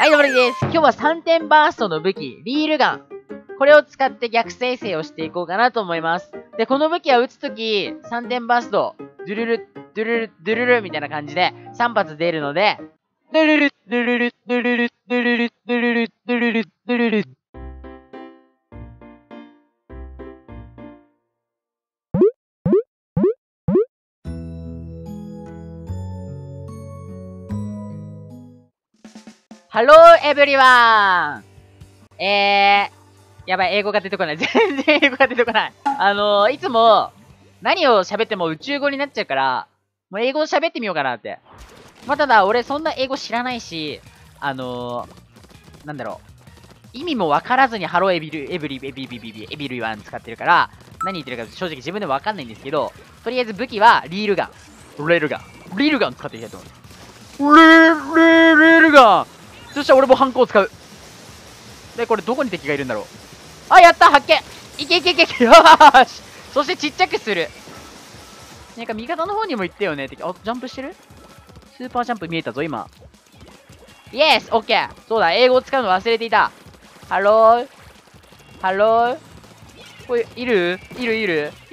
はい、どうもです。今日は3点バーストの武器、リールガン。これを使って逆生成をしていこうかなと思います。で、この武器は撃つとき、3点バースト、ドゥルル、ドゥルル、ドゥルルみたいな感じで3発出るので、ドゥルル、ドゥルル、ドゥルル、ドゥルル、ドゥルル、ドゥルル、ドゥルル。ハローエブリワン。やばい、英語が出てこない。全然英語が出てこない。いつも、何を喋っても宇宙語になっちゃうから、もう英語を喋ってみようかなって。まあ、ただ、俺そんな英語知らないし、なんだろう。意味もわからずにハローエブリワン使ってるから、何言ってるか正直自分でもわかんないんですけど、とりあえず武器はリールガン。リールガン使っていきたいと思います。リールガンそしたら俺もハンコを使う。で、これどこに敵がいるんだろう。あ、やった発見いけいけいけいけよーしそしてちっちゃくする。なんか味方の方にも行ったよね。敵、あ、ジャンプしてるスーパージャンプ見えたぞ、今。イエスオッケーそうだ、英語を使うの忘れていた。ハローハローこれ、いるここい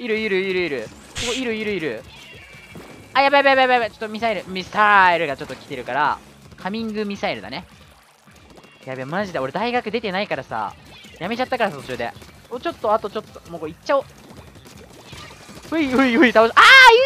る。あ、やばい。ちょっとミサイルがちょっと来てるから、カミングミサイルだね。やべ、マジで俺大学出てないからさ、やめちゃったから途中で。あとちょっと、もうこれ行っちゃおう。倒し、相打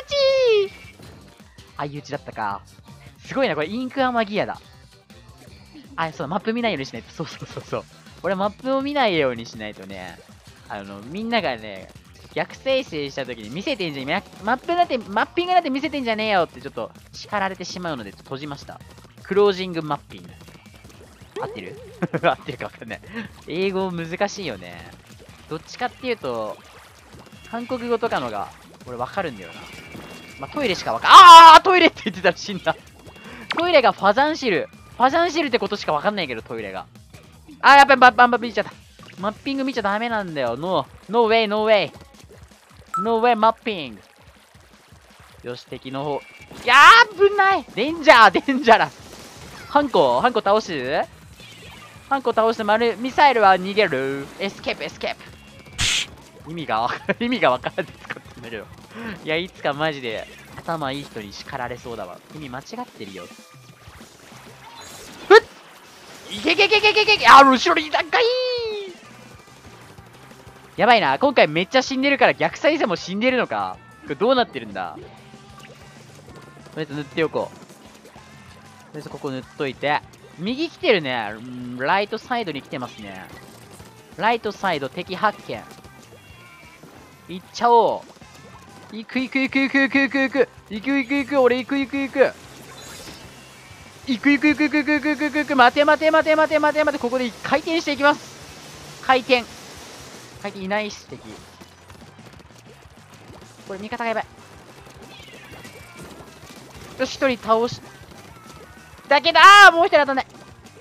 ちだったか。すごいな、これインクアマギアだ。あ、そう、マップ見ないようにしないと。そう。俺マップを見ないようにしないとね、みんながね、逆生成した時に見せてんじゃねえ、マッピングなんて見せてんじゃねえよってちょっと叱られてしまうので閉じました。クロージングマッピング。合ってる合ってるかわかんない。英語難しいよね。どっちかっていうと、韓国語とかのが俺わかるんだよな。まあ、トイレしかわかんトイレって言ってたら死んだ。トイレがファザンシルってことしかわかんないけど、トイレが。やっぱりバンバン見ちゃった。マッピング見ちゃダメなんだよ。ノーウェイマッピング。よし、敵の方。いやー、危ないデンジャラス。ハンコ倒してミサイルは逃げる。エスケープ。意味がわからず使ってんだけど。いや、いつかマジで頭いい人に叱られそうだわ。意味間違ってるよ。いけ後ろにいたんかいやばいな。今回めっちゃ死んでるから逆再生も死んでるのか。これどうなってるんだ。とりあえず塗っておこう。とりあえずここ塗っといて。右来てるね。ライトサイドに来てますね。ライトサイド敵発見。行っちゃおう。行く。俺行く。待て。ここで回転していきます。回転いないし敵。これ味方がやばい。よし、一人倒し。だけど、もう一人当たんない。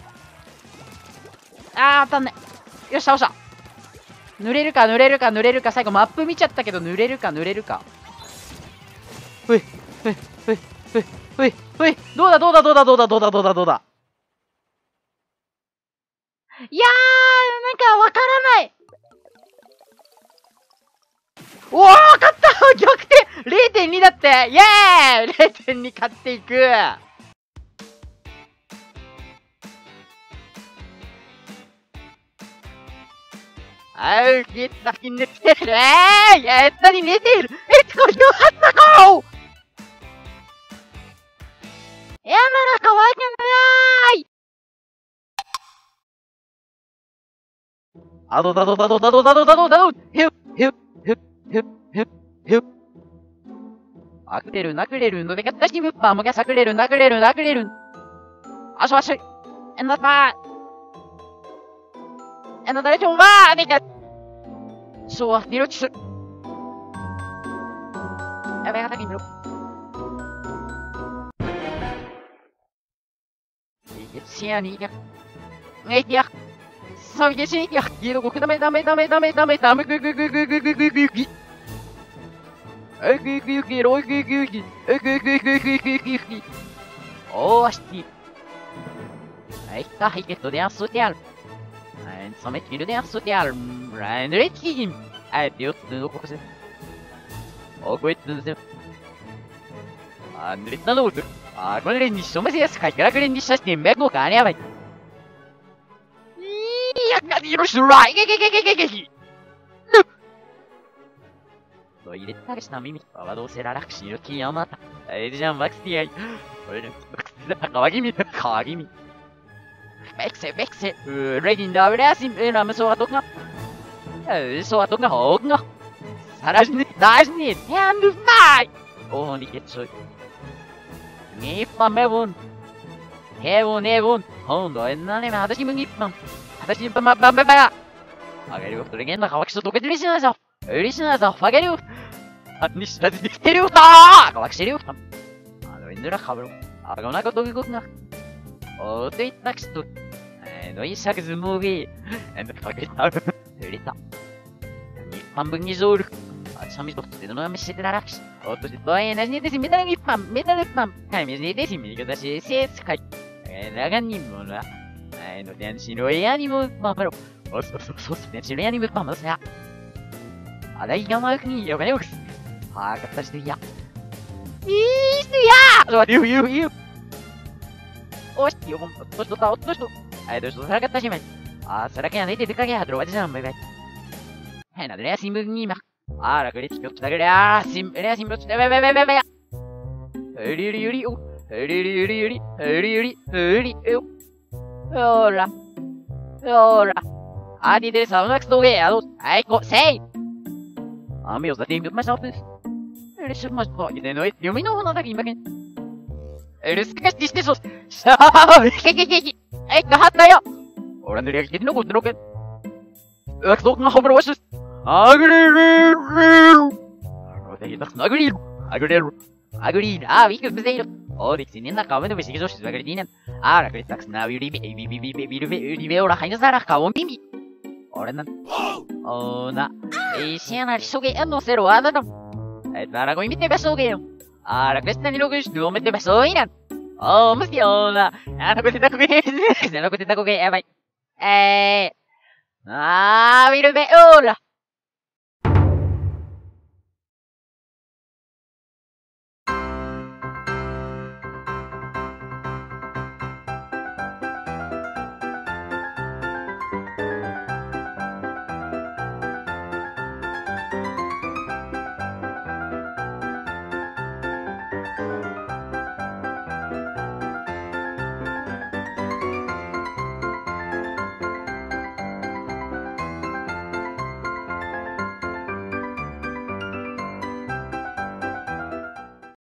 当たんない。よし、倒した。濡れるか。最後マップ見ちゃったけど、濡れるか。ほい。どうだ。いやー、なんかわからない。おー、勝った逆転 !0.2 だってイェーイ !0.2 勝っていく先に寝てる何寝ているこれよかったこうまだ可愛くないあくれるのでかったしむっぱもがさくれるあしわしえんだぱえんだ誰しょわでかそうはディロチスやべがたきんろシアニーがそうげしいやギロゴクダメおーし Ik het door de afsluiting. En zo met jullie de afsluiting. En de richting. Hij deelt de opgezet. Ook weet het. En dit dan ook. Ah, maar er is niet zomaar eens. Kijk, er is niet zo'n stemmek nog aan. Ja, maar. Ja, dat is juist right. Lo irritare sta mimi. Vado se la raxi no kiyamata. Edeceğim bak diye. Öyle bak kawagimi. Kawagimi. Bekse. Reading da resim. Ama sonra tokna. Sonra tokna hogna. Sarajni. Dajni. Yandus mai. Oh, ni getsoy. Nippan mevun. Hevun. Hondo ennane me hadashi mun nippan. Hadashi nippan ba. Agari yok durgen da kawakşı toketli şinazo. Öyle şinazo. Fagari yok. Nicht, dass ich nicht gerufen habe! Aber ich sehe auf dem. Also, in der Kamera. Aber ich habe noch nicht. Oh, du bist nicht du. No, ich sage es nur wie. Und ich frage dich auch. Hör ich da. Nicht mal bin ich so. Also, ich habe mich doch noch ein bisschen relaxed. Oh, du bist doch ein, das ist nicht mit der Lippe. Mit der Lippe. Kein, mir ist nicht das, mir das ist jetzt kein. Da kann ich nur. No, den Shiroi Anime Mamma. Oh, so, den Shiroi Anime Mamma. Ja. Aber ich kann mal nicht, aber nicht. Ah, das ist ja. Ist ja! So, you. Oh, you. Osto. Ai, do estou sarga tashi mai. Ah, será que andei de kage hadro wa jam bai. Hai na dre sim ni ma. Ah, la gre tikyo ta gre sim ro tse bai. Ri. Hola. Adi de sauna que estou vendo. Ai, sei. Ah, meus da tempo mais altos. Eles são mais fortes, né? Eu me não vou nada aqui, mas eles esquecem disso. Ei, carrata aí, ó. Ora, não é que não gosto, não quer. Eu estou com a roupa roxa. Agri. Ah, vi que fizeram. Oh, disse nem na calma, não vai seguir os devagarinho. Ah, a acredita que não, vi ora, ainda será que calma, mimi. Ora, não. Oh, na. Ei, cena, sogue, eu não sei o nada, não. Nara ko imite ba soge yo. Ara questa ni logo sto mette ba soina. Oh, musiona. Ana ko tita ko ge. Ana ko tita ko ge. Vai. Ah, mira be ora.